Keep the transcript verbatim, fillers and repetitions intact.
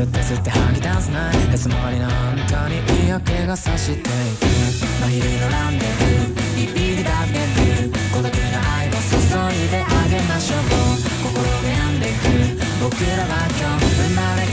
吸って吸って吐き出すないいつもりのあんたに嫌気がさしていく真昼のランデブービビリダブデブ孤独な愛を注いであげましょう心が病んでいく僕らは今日生まれ